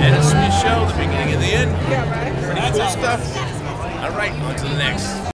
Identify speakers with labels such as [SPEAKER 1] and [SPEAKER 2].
[SPEAKER 1] Anna Sui show, the beginning and the end.
[SPEAKER 2] Yeah, right.
[SPEAKER 1] Pretty cool stuff. All right, on to the next.